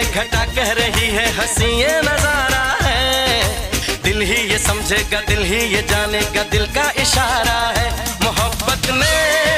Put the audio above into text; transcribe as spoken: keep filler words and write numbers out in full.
घटा कह रही है हंसी ये नजारा है। दिल ही ये समझेगा, दिल ही ये जानेगा, दिल का इशारा है। मोहब्बत में